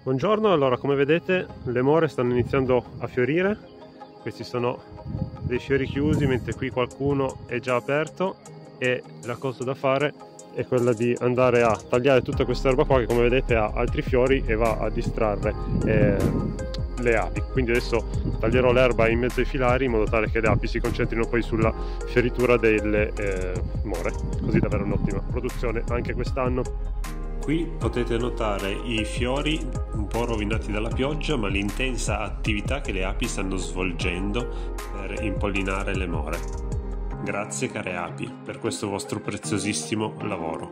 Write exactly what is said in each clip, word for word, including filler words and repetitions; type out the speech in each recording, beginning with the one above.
Buongiorno, allora come vedete le more stanno iniziando a fiorire. Questi sono dei fiori chiusi, mentre qui qualcuno è già aperto, e la cosa da fare è quella di andare a tagliare tutta questa erba qua che come vedete ha altri fiori e va a distrarre eh, le api. Quindi adesso taglierò l'erba in mezzo ai filari in modo tale che le api si concentrino poi sulla fioritura delle eh, more, così da avere un'ottima produzione anche quest'anno. Qui potete notare i fiori un po' rovinati dalla pioggia, ma l'intensa attività che le api stanno svolgendo per impollinare le more. Grazie care api per questo vostro preziosissimo lavoro.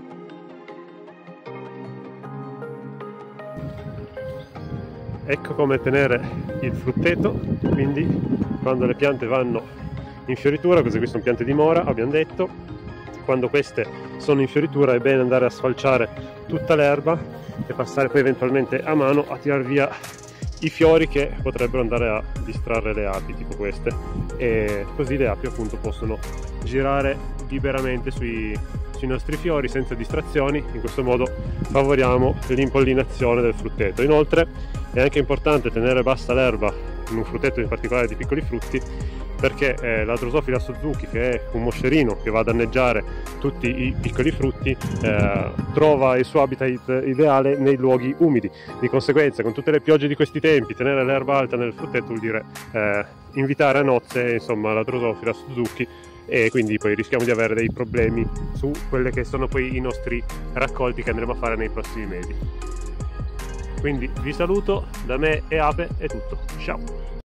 Ecco come tenere il frutteto, quindi quando le piante vanno in fioritura, queste qui sono piante di mora, abbiamo detto. Quando queste sono in fioritura è bene andare a sfalciare tutta l'erba e passare poi eventualmente a mano a tirar via i fiori che potrebbero andare a distrarre le api, tipo queste, e così le api appunto possono girare liberamente sui, sui nostri fiori senza distrazioni. In questo modo favoriamo l'impollinazione del frutteto. Inoltre è anche importante tenere bassa l'erba in un frutteto, in particolare di piccoli frutti, perché eh, la Drosophila Suzuki, che è un moscerino che va a danneggiare tutti i piccoli frutti, eh, trova il suo habitat ideale nei luoghi umidi. Di conseguenza, con tutte le piogge di questi tempi, tenere l'erba alta nel frutteto vuol dire eh, invitare a nozze insomma la Drosophila Suzuki, e quindi poi rischiamo di avere dei problemi su quelle che sono poi i nostri raccolti che andremo a fare nei prossimi mesi. Quindi vi saluto, da me e Ape è tutto, ciao!